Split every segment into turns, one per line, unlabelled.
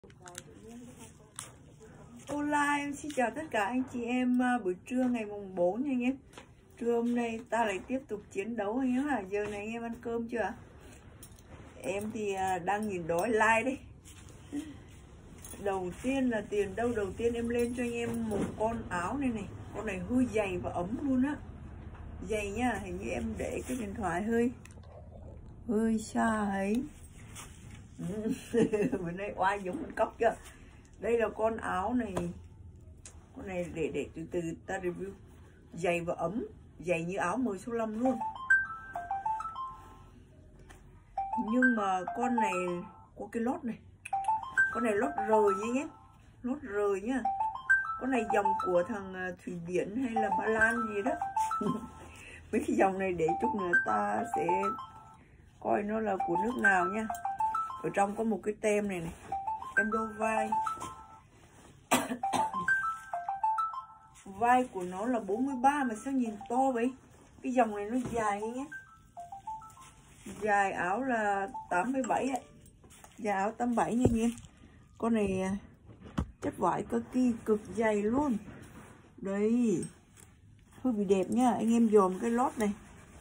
Hola, em xin chào tất cả anh chị em buổi trưa ngày mùng 4 nha anh em. Trưa hôm nay ta lại tiếp tục chiến đấu anh em à. Giờ này anh em ăn cơm chưa ạ? Em thì đang nhìn đói like đấy. Đầu tiên là tiền đâu, đầu tiên em lên cho anh em một con áo này này. Con này hơi dày và ấm luôn á. Dày nhá, hình như em để cái điện thoại hơi xa ấy. Bữa nay oai giống con cóc chưa? Đây là con áo này. Con này để từ từ ta review. Dày và ấm, dày như áo 10 số 5 luôn. Nhưng mà con này có cái lót này. Con này lót rời nhé nhé. Lót rời nhá. Con này dòng của thằng Thụy Điển hay là Ba Lan gì đó. Mấy cái dòng này để chút nữa ta sẽ coi nó là của nước nào nha. Ở trong có một cái tem này này. Em đo vai. Vai của nó là 43 mà sao nhìn to vậy? Cái dòng này nó dài nhé. Dài áo là 87 ấy. Dài áo 87 nha anh em. Con này chất vải kaki cực dày luôn. Đây. Hơi bị đẹp nha. Anh em dòm cái lót này.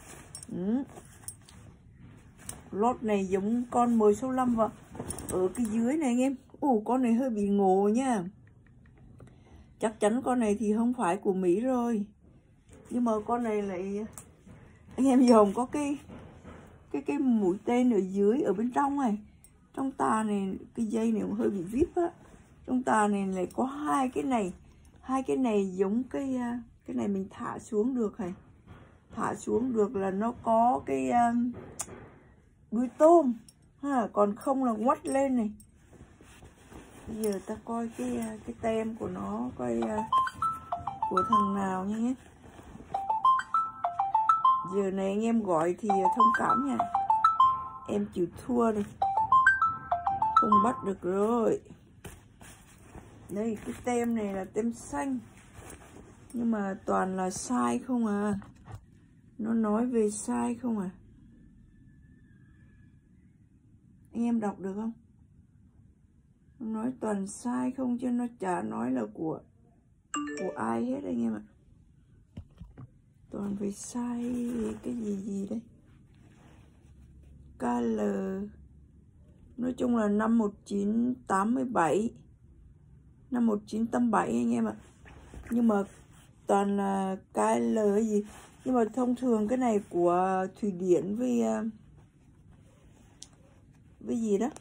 Lót này giống con 10 số 5 và ở cái dưới này anh em. Con này hơi bị ngộ nha. Chắc chắn con này thì không phải của Mỹ rồi. Nhưng mà con này lại anh em dòm có cái mũi tên ở dưới, ở bên trong này. Trong tà này cái dây này cũng hơi bị vip á. Trong tà này lại có hai cái này. Hai cái này giống cái này mình thả xuống được này. Thả xuống được là nó có cái đuôi tôm ha, còn không là ngoắt lên này. Bây giờ ta coi cái tem của nó, coi của thằng nào nhé. Giờ này anh em gọi thì thông cảm nha. Em chịu thua đây. Không bắt được rồi. Đây cái tem này là tem xanh. Nhưng mà toàn là sai không à. Nó nói về sai không à. Anh em đọc được không? Nó nói toàn sai không chứ nó chả nói là của ai hết anh em ạ. Toàn phải sai cái gì đấy. KL. Nói chung là năm 1987. Năm 1987 anh em ạ. Nhưng mà toàn là KL gì. Nhưng mà thông thường cái này của Thụy Điển với gì đó.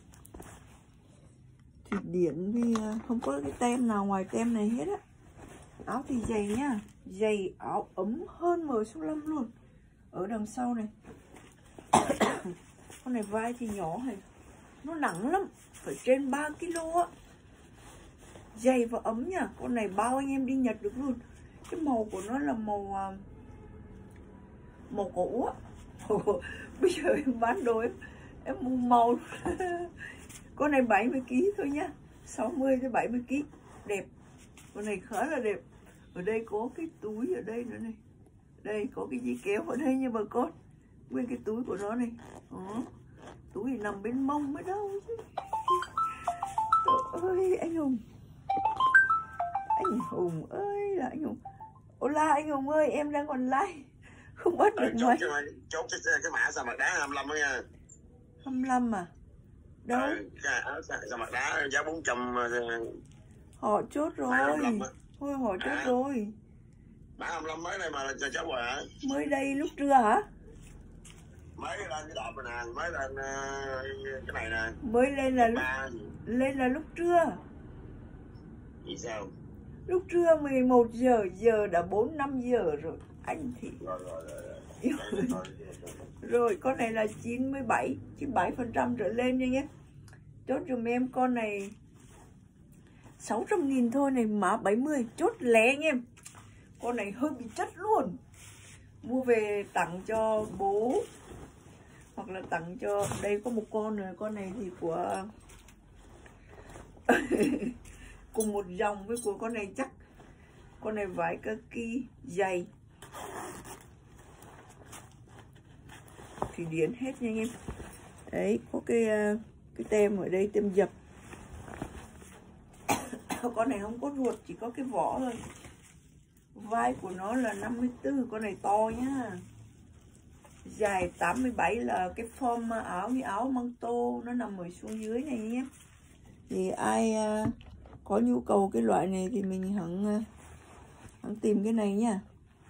Thụy Điển vì không có cái tem nào ngoài tem này hết á. Áo thì dày nhá. Dày áo ấm hơn 10 số 5 luôn. Ở đằng sau này. Con này vai thì nhỏ này. Nó nặng lắm. Phải trên 3 kg á. Dày và ấm nha. Con này bao anh em đi Nhật được luôn. Cái màu của nó là màu cũ á. Bây giờ em bán đồ em mua màu. Con này 70 kg thôi nhá. 60 tới 70 kg. Đẹp. Con này khá là đẹp. Ở đây có cái túi ở đây nữa này. Đây có cái dây kéo ở đây nha bà con. Nguyên cái túi của nó này. Đó. Túi nằm bên mông mới đâu chứ. Trời ơi anh Hùng. Anh Hùng ơi là anh Hùng. Hola anh Hùng ơi, em đang còn like. Không bắt được mấy.
Chốt cái mã sao mặt đá 25 đó nha.
25 à? Đâu?
Sao mặt đá giá 400.
Họ chốt rồi. Thôi họ chốt rồi.
Mã 25 mới này mà là cho cháu quà.
Mới đây lúc trưa hả?
Mới lên cái đọt này nè, mới lên cái này nè.
Mới lên là lúc trưa.
Vì sao?
Lúc trưa 11 giờ, giờ đã 4-5 giờ rồi. Anh thì rồi con này là 97% trở lên nha nhé. Chốt dùm em con này 600.000 thôi này, mã 70. Chốt lé anh em. Con này hơi bị chất luôn. Mua về tặng cho bố. Hoặc là tặng cho. Đây có một con rồi. Con này thì của cùng một dòng với của con này chắc. Con này vải kaki dày. Thụy Điển hết nha anh em. Đấy có cái tem ở đây, tem dập. Con này không có ruột, chỉ có cái vỏ thôi. Vai của nó là 54, con này to nhá. Dài 87 là cái form áo như áo măng tô, nó nằm ở xuống dưới này nhé. Thì ai có nhu cầu cái loại này thì mình hẳn tìm cái này nha.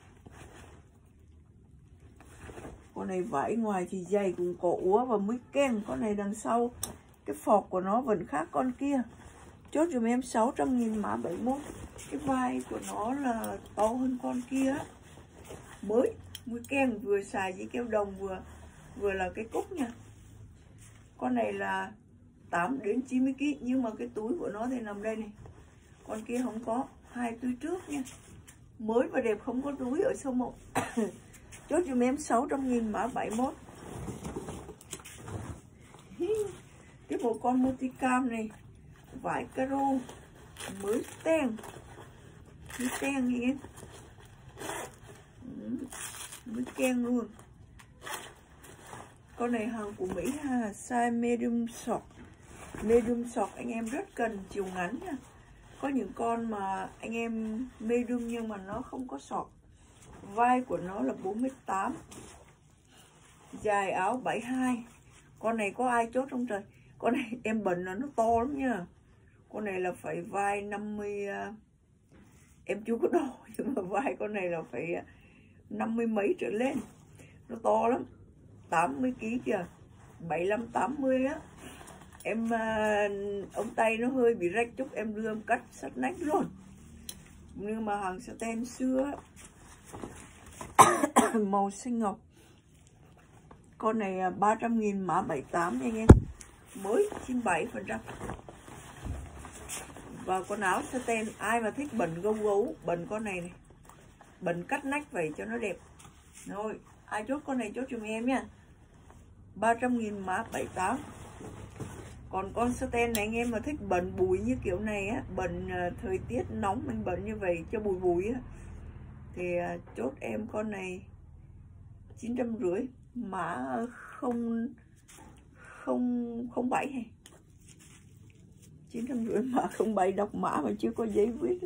Con này vải ngoài thì dày cùng cổ úa và mới ken. Con này đằng sau cái phọt của nó vẫn khác con kia. Chốt dùm em 600.000 mã 71. Cái vai của nó là to hơn con kia. Mới ken, vừa xài với keo đồng, vừa là cái cúc nha. Con này là 8 đến 90 kg, nhưng mà cái túi của nó thì nằm đây này. Con kia không có, 2 túi trước nha. Mới và đẹp, không có túi ở sâu mộng. Chốt dùm em 600.000 mã 71. Tiếp một con multicam này, vải caro mới ten nha em. Mới ken luôn. Con này hàng của Mỹ ha, size medium short. Medium short anh em rất cần chiều ngắn nha. Có những con mà anh em medium nhưng mà nó không có short. Vai của nó là 48, dài áo 72. Con này có ai chốt không trời? Con này em bận là nó to lắm nha. Con này là phải vai 50, em chưa có đo nhưng mà vai con này là phải 50 mấy trở lên. Nó to lắm, 80 kg kìa, 75 80 á. Em ống tay nó hơi bị rách chút, em đưa em cắt sắt nách luôn. Nhưng mà hàng satin xưa màu xanh ngọc. Con này 300.000 mã 78 nha anh em. Mới 97%. Và con áo satin, ai mà thích bẩn gấu gấu, bẩn con này này, bẩn cắt nách vậy cho nó đẹp. Rồi, ai chốt con này chốt giùm em nha. 300.000 mã 78. Còn con satin này anh em mà thích bẩn bụi như kiểu này á, bẩn thời tiết nóng mình bẩn như vậy cho bụi bụi á, thì chốt em con này 950, mã 007 hay 950 mã 07, đọc mã mà chưa có giấy viết.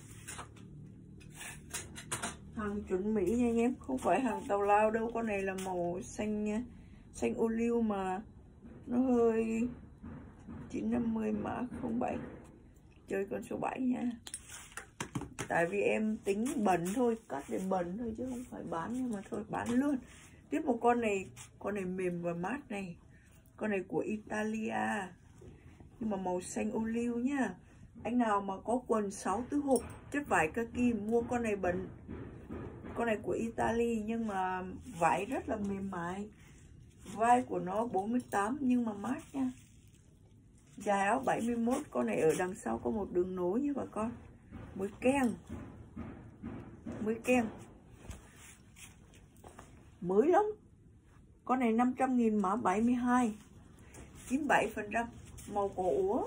Hàng chuẩn Mỹ nha anh em, không phải hàng tào lao đâu. Con này là màu xanh ô liu mà nó hơi 950 mã 07. Chơi con số 7 nha. Tại vì em tính bẩn thôi, cắt để bẩn thôi chứ không phải bán, nhưng mà thôi bán luôn. Tiếp một con này mềm và mát này. Con này của Italia, nhưng mà màu xanh ô liu nhá. Anh nào mà có quần 6 tứ hộp chất vải kaki mua con này bẩn. Con này của Italy nhưng mà vải rất là mềm mại. Vai của nó 48 nhưng mà mát nha. Dài áo 71. Con này ở đằng sau có một đường nối như bà con. Mới ken. Mới lắm. Con này 500.000 mã 72, 97%. Màu cổ úa.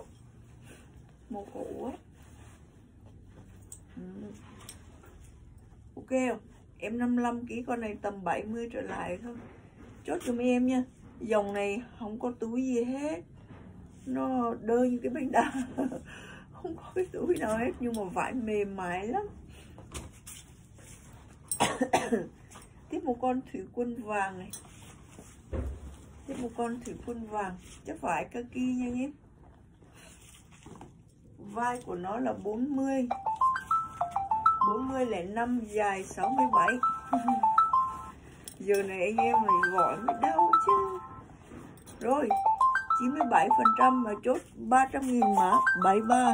Ok không? Em 55 kg, con này tầm 70 trở lại thôi. Chốt giùm em nha. Dòng này không có túi gì hết, nó đơ như cái bánh đa. Không có cái túi nào hết, nhưng mà vải mềm mại lắm. Tiếp một con thủy quân vàng này. Chất vải kaki nha anh em. Vai của nó là 40, 40,05, dài 67. Giờ này anh em phải gọi mới đau chứ. Rồi 97% mà chốt 300.000 mã 73.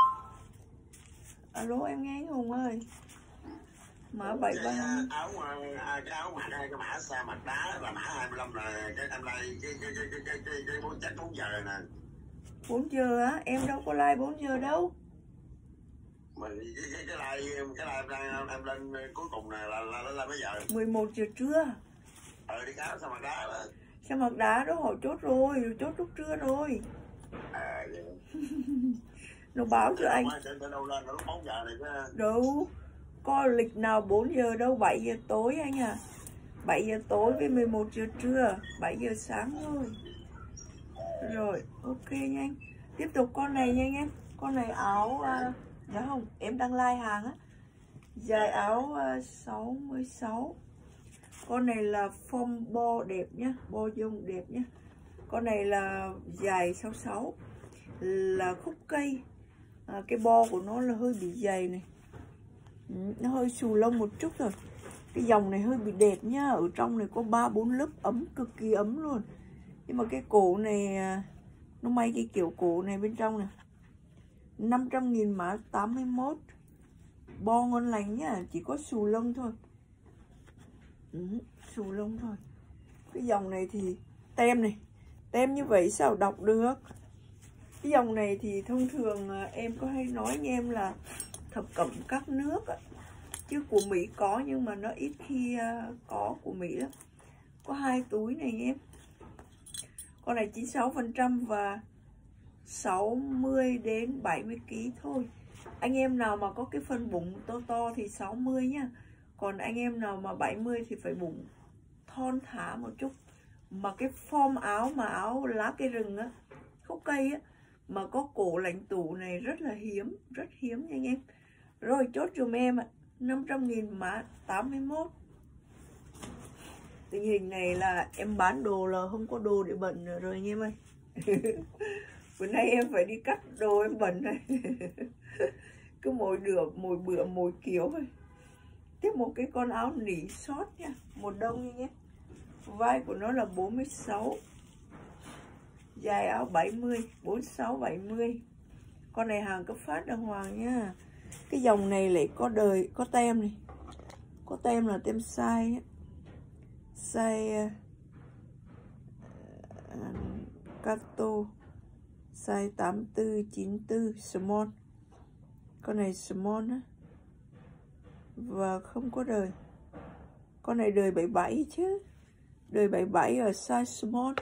Alo em nghe anh Hùng ơi. Mã 73.
Cái áo mặc cái mã sa mặt đá là mã 25 là cái em like cái 4 giờ nè.
4 giờ á? Em đâu có like 4 giờ đâu.
Mình cái like em lên cuối cùng này là mấy giờ?
11 giờ trưa.
Đi cái áo sa mặt đá đó.
Sa mặt đá đó họ chốt rồi, chốt lúc trưa rồi. Nó báo cho anh.
Đâu lên lúc 4 giờ này chứ.
Đâu có lịch nào 4 giờ đâu, 7 giờ tối anh à. 7 giờ tối với 11 giờ trưa, 7 giờ sáng thôi. Rồi, ok nha anh. Tiếp tục con này nha anh em. Con này áo dạ không, em đang like hàng á. Dài áo 66. Con này là form bo đẹp nhá, bo dung đẹp nhá. Con này là dài 66, là khúc cây. Cái bo của nó là hơi bị dày này, nó hơi xù lông một chút rồi. Cái dòng này hơi bị đẹp nhá. Ở trong này có 3-4 lớp ấm, cực kỳ ấm luôn. Nhưng mà cái cổ này nó may cái kiểu cổ này bên trong này. 500.000 mã 81. Bo ngon lành nhá, chỉ có xù lông thôi. Xù lông thôi. Cái dòng này thì tem này, tem như vậy sao đọc được. Cái dòng này thì thông thường em có hay nói với em là thập cẩm các nước á. Chứ của Mỹ có nhưng mà nó ít khi có của Mỹ lắm. Có 2 túi này em. Con này 96% và 60 đến 70 kg thôi. Anh em nào mà có cái phần bụng to to thì 60 nhá. Còn anh em nào mà 70 thì phải bụng thon thả một chút. Mà cái form áo mà áo lá cây rừng á, khúc cây á, mà có cổ lãnh tủ này rất là hiếm, rất hiếm nha anh em. Rồi chốt dùm em ạ. 500.000 mã 81. Tình hình này là em bán đồ là không có đồ để bẩn rồi anh em ơi. Bữa nay em phải đi cắt đồ em bẩn này. Cứ mỗi bữa mỗi kiểu thôi. Tiếp một cái con áo nỉ short nha, một đông nha nhé. Vai của nó là 46, dài áo 70, 46 70. Con này hàng cấp phát đàng hoàng nha. Cái dòng này lại có đời, có tem này. Có tem là tem size ấy. Size Cato, size 84 94 small. Con này small á. Và không có đời. Con này đời 77 chứ. Đời 77 ở size small.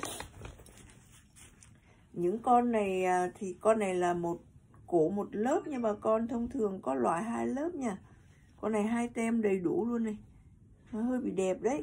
Những con này thì con này là một cổ một lớp, nhưng mà con thông thường có loại 2 lớp nha. Con này 2 tem đầy đủ luôn này. Nó hơi bị đẹp đấy.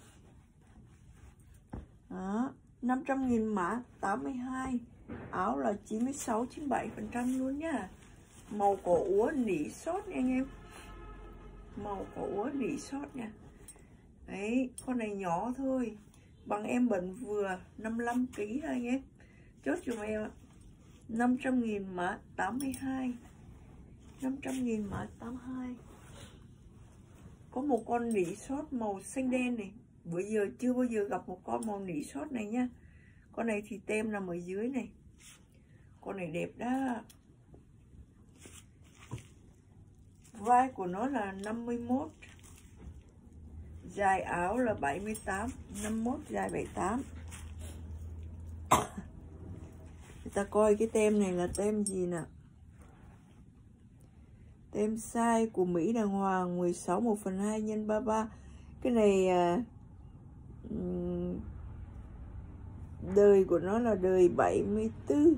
Đó, 500.000 mã 82. Áo là 96-97% luôn nha. Màu cổ úa nỉ short nha anh em. Màu cổ úa nỉ short nha. Đấy, con này nhỏ thôi. Bằng em bẩn vừa 55 kg thôi anh em. Chốt dùm em ạ. 500.000 mã 82. 500.000 mã 82. Có một con nỉ short màu xanh đen này. Bữa giờ chưa bao giờ gặp một con màu nỉ short này nha. Con này thì tem nằm ở dưới này. Con này đẹp đó. Vai của nó là 51. Dài áo là 78. 51 dài 78. Người ta coi cái tem này là tem gì nè. Tem size của Mỹ đàng hoàng, 16 1/2 x 33. Cái này đời của nó là đời 74.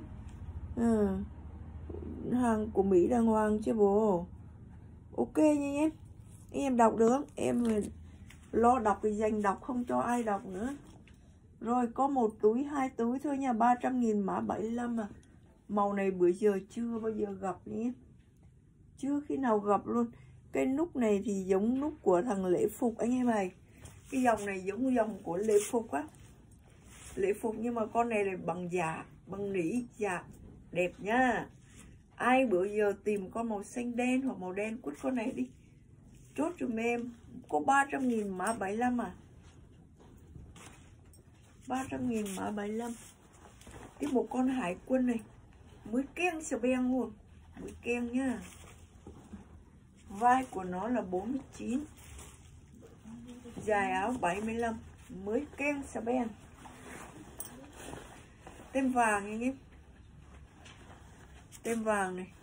Hàng của Mỹ đàng hoàng chứ bộ. Ok nha em. Em đọc được không? Em lo đọc thì dành đọc, không cho ai đọc nữa. Rồi có 1 túi 2 túi thôi nha. 300.000 mã 75 à. Màu này bữa giờ chưa bao giờ gặp nhé. Chưa khi nào gặp luôn. Cái nút này thì giống nút của thằng Lễ Phục anh em ơi. Cái dòng này giống dòng của Lễ Phục á. Lễ Phục nhưng mà con này là bằng dạ, bằng nỉ dạ. Đẹp nha. Ai bữa giờ tìm con màu xanh đen hoặc màu đen quất con này đi. Chốt cho em. Có 300.000 mã 75 à. 300.000 mã 75. Tiếp một con hải quân này. Mới keng sờ beng luôn. Mới keng nhá. Vai của nó là 49. Dài áo 75. Mới keng sờ beng. Tem vàng anh em. Tem vàng này.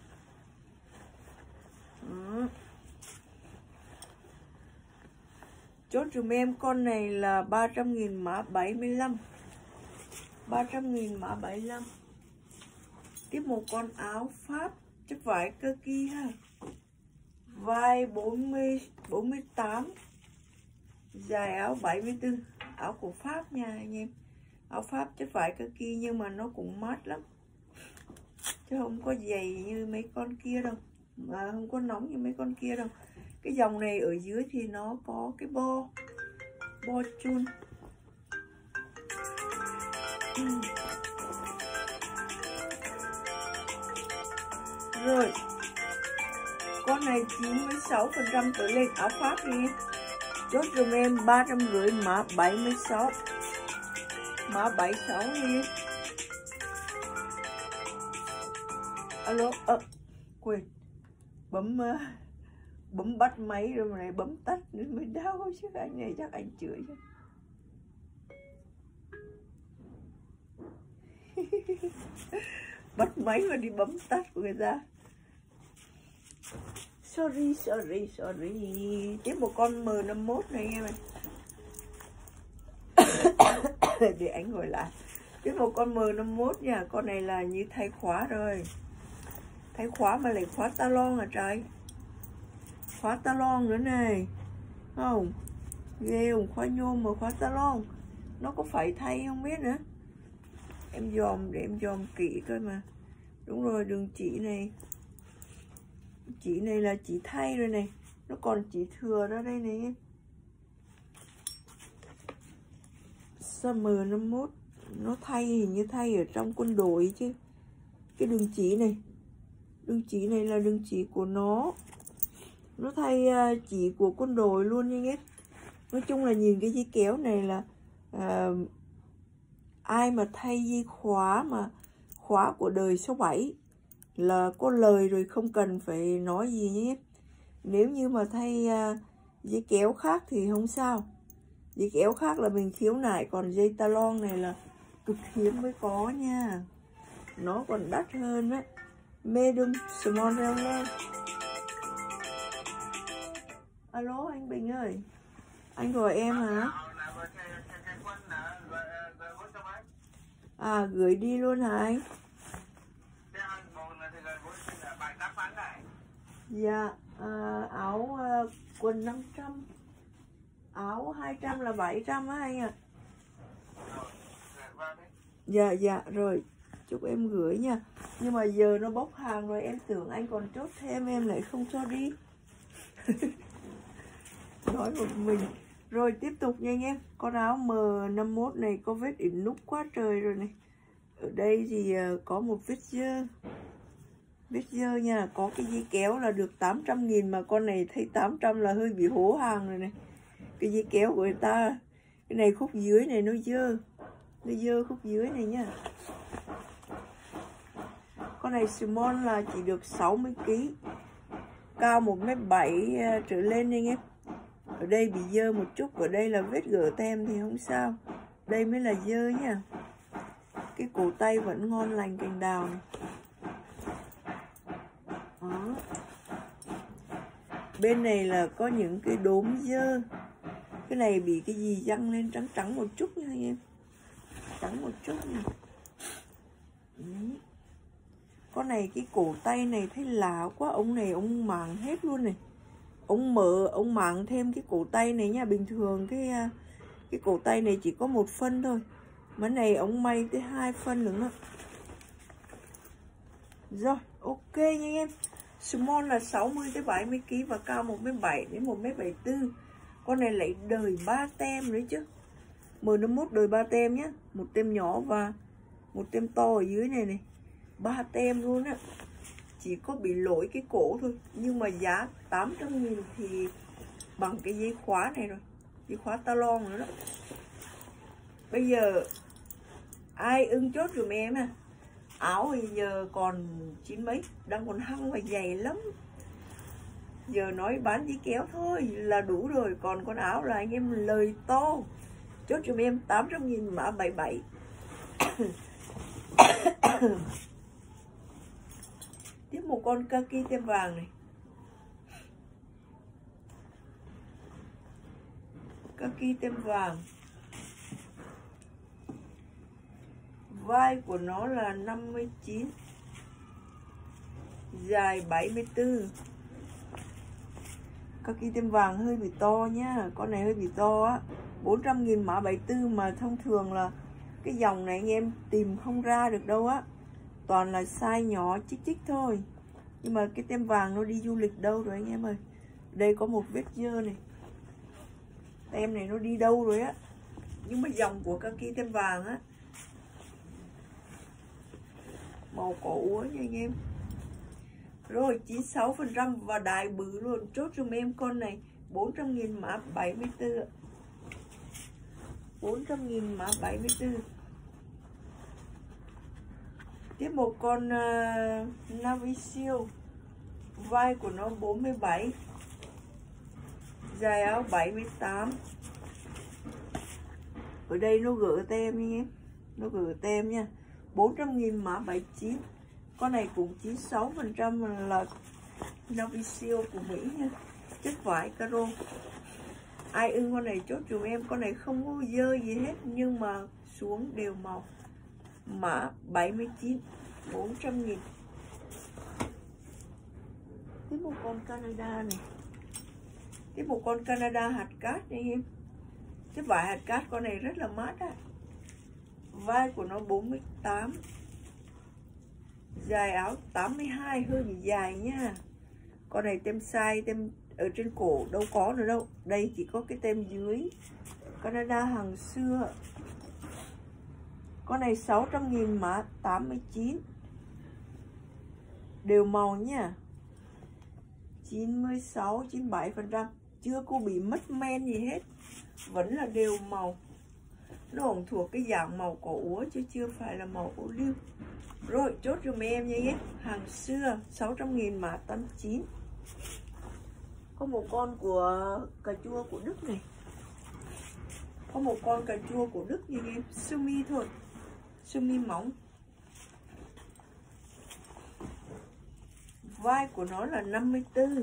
Chốt dùm em con này là 300.000 mã 75. 300.000 mã 75. Tiếp một con áo Pháp chất vải kaki ha. Vai 48. Dài áo 74. Áo của Pháp nha anh em. Áo Pháp chất vải kaki nhưng mà nó cũng mát lắm. chứ không có dày như mấy con kia đâu, mà không có nóng như mấy con kia đâu. Cái dòng này ở dưới thì nó có cái bo chun. Rồi con này 96% trở lên, áo khoác đi, chốt dùm em 350, mã 76, mã 76 đi. Alo, quên bấm bắt máy rồi mà này bấm tắt nên mới đau chứ. Anh này chắc anh chửi chứ. Bắt máy mà đi bấm tắt của người ta. Sorry. Tiếp một con M51 này em ơi. Để anh gọi lại. Tiếp một con M51 nha. Con này là như thay khóa rồi. Thay khóa mà lại khóa talon à trời. Khóa talon nữa này. Không? Ghê không? Khóa nhôm mà khóa talon. Nó có phải thay không biết nữa. Em dòm để em dòm kỹ coi mà. Đúng rồi, đường chỉ này. Chỉ này là chỉ thay rồi này. Nó còn chỉ thừa đó đây này em. M51 nó thay, hình như thay ở trong quân đội chứ. Cái đường chỉ này, đường chỉ này là đường chỉ của nó thay chỉ của quân đội luôn nha nghe. Nói chung là nhìn cái dây kéo này là ai mà thay dây khóa mà khóa của đời 67 là có lời rồi, không cần phải nói gì nhé. Nếu như mà thay dây kéo khác thì không sao. Dây kéo khác là mình khiếu nại, còn dây talon này là cực hiếm mới có nha. Nó còn đắt hơn á. Medium small lên. Alo anh Bình ơi, anh gọi em hả? À gửi đi luôn hả anh? Dạ, áo quần 500, áo 200 là 700 á anh ạ. Dạ rồi, chúc em gửi nha. Nhưng mà giờ nó bốc hàng rồi, em tưởng anh còn chốt thêm em lại không cho đi. Nói một mình. Rồi tiếp tục nha anh em. Con áo M51 này có vết ỉn núc quá trời rồi này. Ở đây thì có một vết dơ. Vết dơ nha. Có cái dây kéo là được 800.000 mà con này thấy 800 là hơi bị hố hàng rồi này. Cái dây kéo của người ta, cái này khúc dưới này nó dơ. Nó dơ khúc dưới này nha. Con này small là chỉ được 60kg, cao 1m7 trở lên anh em. Ở đây bị dơ một chút, ở đây là vết gỡ tem thì không sao. Đây mới là dơ nha. Cái cổ tay vẫn ngon lành cành đào này. Đó. Bên này là có những cái đốm dơ. Cái này bị cái gì văng lên trắng trắng một chút nha anh em. Trắng một chút nha. Con này cái cổ tay này thấy lạ quá. Ông này ông màng hết luôn này. Ông màng thêm cái cổ tay này nha. Bình thường cái cổ tay này chỉ có 1 phân thôi. Mà này ông may tới 2 phân nữa đó. Rồi, ok nha anh em. Small là 60 tới 70kg và cao 1m7 đến 1m74. Con này lấy đời 3 tem đấy chứ. M51 đời 3 tem nhá. 1 tem nhỏ và 1 tem to ở dưới này này. 3 tem luôn á. Chỉ có bị lỗi cái cổ thôi. Nhưng mà giá 800.000 thì bằng cái dây khóa này rồi. Dây khóa talon nữa đó. Bây giờ ai ưng chốt giùm em à. Áo thì giờ còn 9 mấy, đang còn hăng và dày lắm. Giờ nói bán dây kéo thôi là đủ rồi. Còn con áo là anh em lời to. Chốt giùm em 800.000 mã 77. Tiếp một con kaki tem vàng này. Kaki tem vàng. Vai của nó là 59, dài 74. Kaki tem vàng hơi bị to nhá. Con này hơi bị to á. 400.000 mã 74 mà thông thường là cái dòng này anh em tìm không ra được đâu á. toàn là size nhỏ chích chích thôi. Nhưng mà cái tem vàng nó đi du lịch đâu rồi anh em ơi. Đây có một vết dơ này. Tem này nó đi đâu rồi á. Nhưng mà dòng của các cái tem vàng á, màu cỏ úa nha anh em. Rồi 96% và đại bự luôn. Chốt giùm em con này 400.000 mã 74. 400.000 mã 74. Tiếp một con Navisil. Vai của nó 47, dài áo 78. Ở đây nó gỡ tem nha em. Nó gỡ tem nha. 400.000 mã 79. Con này cũng 96% là Navisil của Mỹ nha. Chất vải caro. Ai ưng con này chốt dùm em. Con này không có dơ gì hết, nhưng mà xuống đều màu. Mã 79, 400.000. Tiếp một con Canada này. Tiếp một con Canada hạt cát này em. Cái vải hạt cát con này rất là mát á. Vai của nó 48, dài áo 82, hơi bị dài nha. Con này tem size, tem ở trên cổ đâu có nữa đâu. Đây chỉ có cái tem dưới. Canada hàng xưa. Con này 600.000 mã 89. Đều màu nha. 96, 97%. Chưa có bị mất men gì hết. Vẫn là đều màu. Nó cũng thuộc cái dạng màu cỏ úa chứ chưa phải là màu ô liu. Rồi chốt giùm em nha nhé. Hàng xưa 600.000 mã 89. Có một con của cà chua của Đức này. Có một con cà chua của Đức như em. Sơ mi thôi. Sơ mi mỏng. Vai của nó là 54.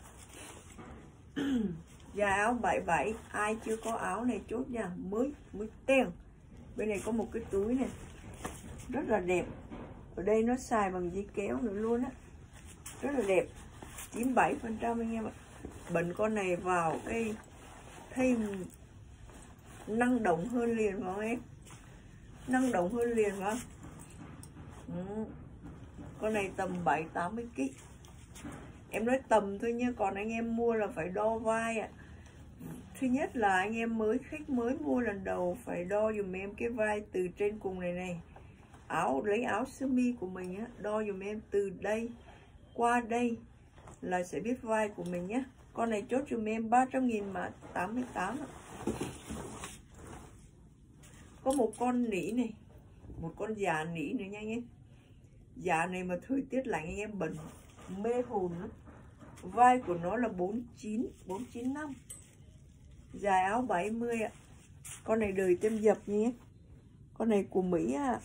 Dài áo 77. Ai chưa có áo này chốt nha. Mới teo. Bên này có một cái túi này. Rất là đẹp. Ở đây nó xài bằng dây kéo nữa luôn á. Rất là đẹp. 97% anh em ạ. Bận con này vào cái thêm năng động hơn liền phải không em? Năng động hơn liền phải không? Con này tầm 7-80 kg. Em nói tầm thôi nha. Còn anh em mua là phải đo vai ạ. Thứ nhất là anh em khách mới mua lần đầu phải đo dùm em cái vai từ trên cùng này này. Lấy áo sơ mi của mình á, đo dùm em từ đây qua đây là sẽ biết vai của mình nhé. Con này chốt dùm em 300.000 mã 88. Có một con nỉ này. Một con già nỉ nữa nha anh em. Già này mà thời tiết lạnh anh em bẩn mê hồn lắm. Vai của nó là 49, 495. Dài áo 70 ạ. Con này đời tem dập nhé. Con này của Mỹ ạ.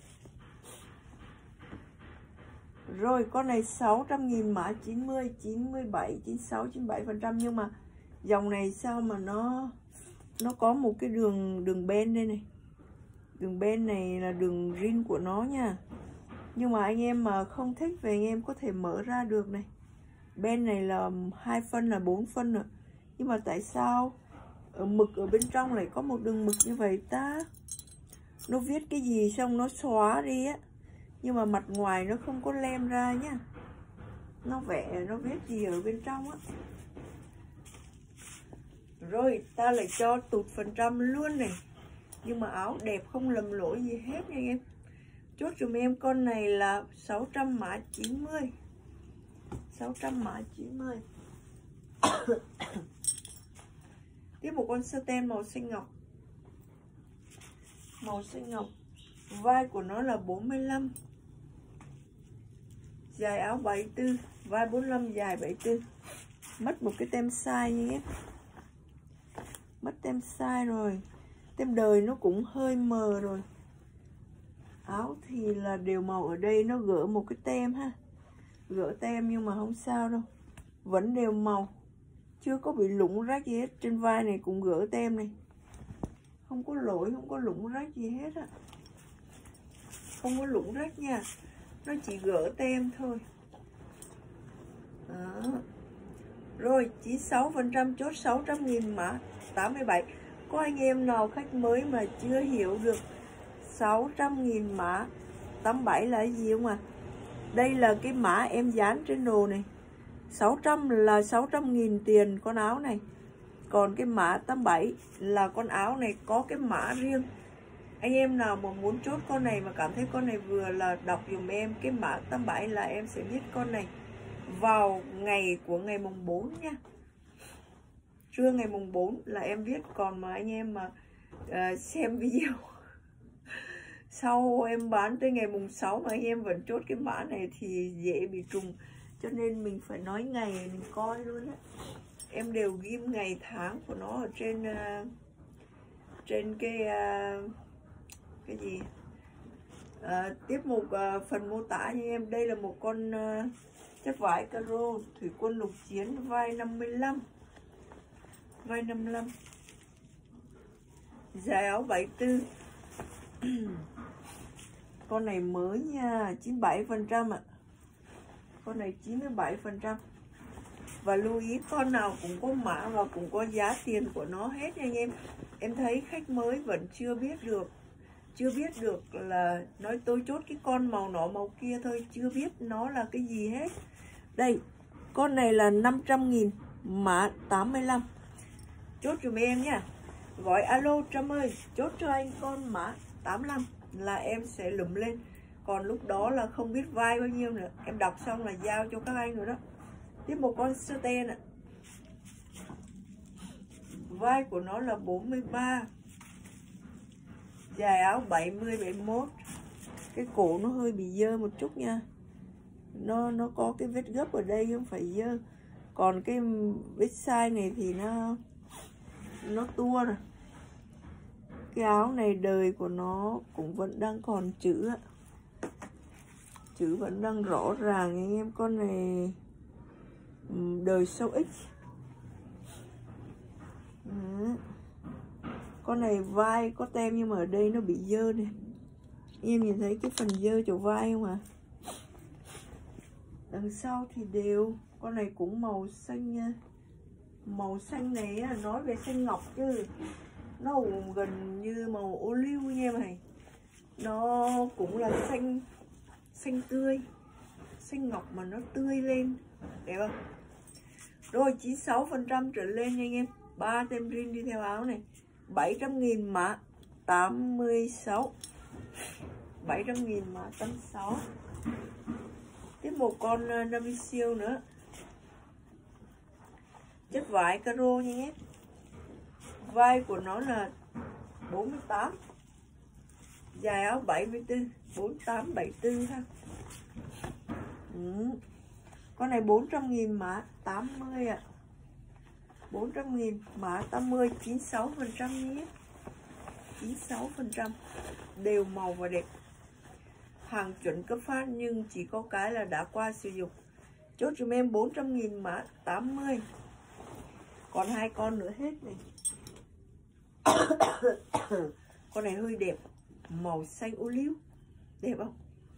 Rồi con này 600.000 mã 90, 97, 96, 97%. Nhưng mà dòng này sao mà nó có một cái đường bên đây này. Đường bên này là đường rin của nó nha. Nhưng mà anh em mà không thích về anh em có thể mở ra được này. Bên này là 2 phân là 4 phân rồi. Nhưng mà tại sao mực ở bên trong lại có một đường mực như vậy ta? Nó viết cái gì xong nó xóa đi á. Nhưng mà mặt ngoài nó không có lem ra nhá. Nó viết gì ở bên trong á. Rồi ta lại cho tụt phần trăm luôn này. Nhưng mà áo đẹp không lầm lỗi gì hết nha em. Chốt dùm em con này là 600 mã 90. 600 mã 90. Tiếp một con satin màu xanh ngọc. Màu xanh ngọc. Vai của nó là 45. Dài áo 74. Vai 45, dài 74. Mất một cái tem size nhé. Mất tem size rồi. Tem đời nó cũng hơi mờ rồi. Áo thì là đều màu. Ở đây nó gỡ một cái tem ha. Gỡ tem nhưng mà không sao đâu. Vẫn đều màu. Chưa có bị lủng rách gì hết. Trên vai này cũng gỡ tem này. Không có lỗi, không có lủng rách gì hết á. Không có lủng rách nha. Nó chỉ gỡ tem thôi. Đó. Rồi 96% chốt 600.000 mã 87. Có anh em nào khách mới mà chưa hiểu được 600.000 mã 87 là cái gì không à? Đây là cái mã em dán trên đồ này. 600 là 600.000 tiền con áo này. Còn cái mã 87 là con áo này có cái mã riêng. Anh em nào mà muốn chốt con này mà cảm thấy con này vừa là đọc dùm em cái mã 87 là em sẽ viết con này vào ngày của ngày mùng 4 nha. Trưa ngày mùng 4 là em viết. Còn mà anh em mà xem video sau em bán tới ngày mùng 6 mà anh em vẫn chốt cái mã này thì dễ bị trùng. Cho nên mình phải nói ngày mình coi luôn á. Em đều ghim ngày tháng của nó ở trên cái gì tiếp mục phần mô tả nha em. Đây là một con chất vải caro thủy quân lục chiến vai 55, vai 55, dài áo 74. Con này mới nha, 97% ạ. Con này 97%. Và lưu ý con nào cũng có mã và cũng có giá tiền của nó hết nha anh em. Em thấy khách mới vẫn chưa biết được là nói tôi chốt cái con màu nọ màu kia thôi, chưa biết nó là cái gì hết. Đây, con này là 500.000, mã 85. Chốt cho em nha. Gọi alo Trâm ơi, chốt cho anh con mã 85 là em sẽ lụm lên. Còn lúc đó là không biết vai bao nhiêu nữa. Em đọc xong là giao cho các anh rồi đó. Tiếp một con sơ ten ạ. Vai của nó là 43, dài áo 70, 71. Cái cổ nó hơi bị dơ một chút nha. Nó có cái vết gấp ở đây không phải dơ. Còn cái vết size này thì nó tua rồi. Cái áo này đời của nó cũng vẫn đang còn chữ ạ. Chữ vẫn đang rõ ràng anh em. Con này đời số X. Con này vai có tem nhưng mà ở đây nó bị dơ này. Em nhìn thấy cái phần dơ chỗ vai không ạ? Đằng sau thì đều. Con này cũng màu xanh nha. Màu xanh này á, nói về xanh ngọc chứ nó gần như màu ô liu nha mày. Nó cũng là xanh tươi, xanh ngọc mà nó tươi lên, đẹp không? Rồi 96% trở lên nha anh em. 3 tem rin đi theo áo này. 700.000 mã 86. 700.000 mã 86. Tiếp một con Navy Seal nữa. Chất vải caro nha nhé. Vai của nó là 48, dài áo 74, 48, 74 ha. Con này 400.000 mã 80 ạ. 400.000 mã 80, 96% nhé. 96%. Đều màu và đẹp. Hàng chuẩn cấp phát nhưng chỉ có cái là đã qua sử dụng. Chốt cho em 400.000 mã 80. Còn 2 con nữa hết này. Con này hơi đẹp. Màu xanh ô liu. Đẹp không?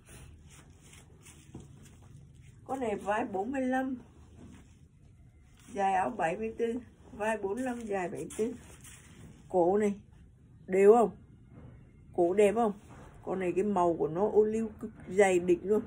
Con này vai 45, dài áo 74, vai 45, dài 74. Cổ này đều không? Cổ đẹp không? Con này cái màu của nó ô liu cực dày đỉnh luôn.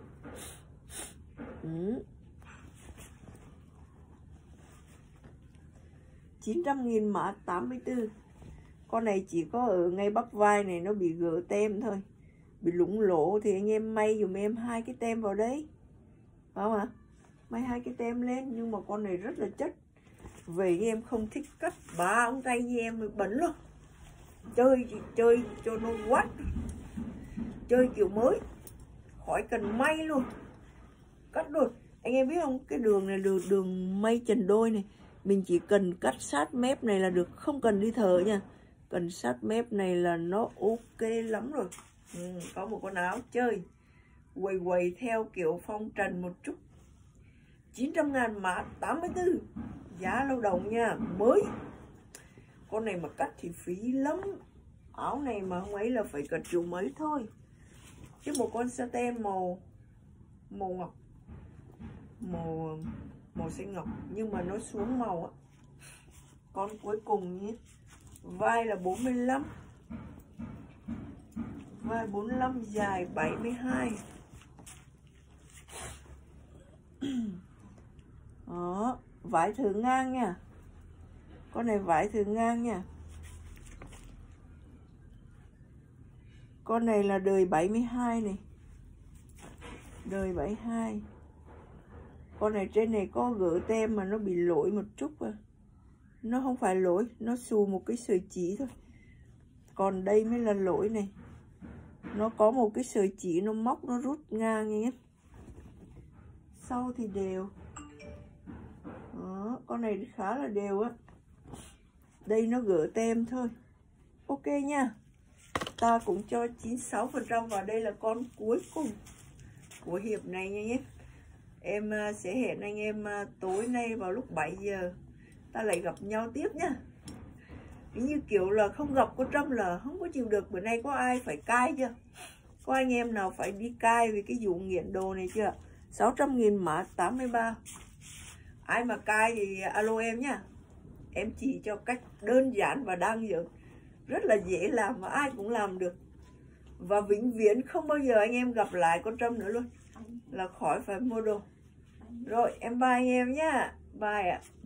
900.000 mã 84. Con này chỉ có ở ngay bắp vai này nó bị gỡ tem thôi, bị lủng lỗ thì anh em may dùm em 2 cái tem vào đấy, phải không ạ? May 2 cái tem lên. Nhưng mà con này rất là chất. Về em không thích cắt 3 ống tay như em bẩn luôn. Chơi cho nó quát. Chơi kiểu mới, khỏi cần may luôn, cắt luôn. Anh em biết không, cái đường này đường may trần đôi này, mình chỉ cần cắt sát mép này là được, không cần đi thợ nha. Cần sát mép này là nó ok lắm rồi. Có một con áo chơi quầy theo kiểu phong trần một chút. 900.000 mã 84, giá lao động nha, mới. Con này mà cắt thì phí lắm. Áo này mà không ấy là phải cật triệu mấy thôi. Chứ một con satin màu ngọc, màu xanh ngọc nhưng mà nó xuống màu á. Con cuối cùng nhé. Vai là 45, vai 45, dài 72. Đó, vải thượng ngang nha. Con này vải thượng ngang nha. Con này là đời 72 này. Đời 72. Con này trên này có gỡ tem mà nó bị lỗi một chút à. Nó không phải lỗi, nó xù một cái sợi chỉ thôi. Còn đây mới là lỗi này. Nó có một cái sợi chỉ nó móc nó rút ngang nhé. Sau thì đều. Đó, con này khá là đều á. Đây nó gỡ tem thôi. Ok nha. Ta cũng cho 96% vào. Đây là con cuối cùng của hiệp này nha nhé. Em sẽ hẹn anh em tối nay vào lúc 7 giờ ta lại gặp nhau tiếp nhá. Như kiểu là không gặp cô Trâm là không có chịu được. Bữa nay có ai phải cai chưa? Có anh em nào phải đi cai vì cái vụ nghiện đồ này chưa? 600.000 mã 83. Ai mà cai thì alo em nhá. Em chỉ cho cách đơn giản và đang dựng. Rất là dễ làm mà ai cũng làm được. Và vĩnh viễn không bao giờ anh em gặp lại con Trâm nữa luôn. Là khỏi phải mua đồ. Rồi em bye anh em nhá. Bye ạ.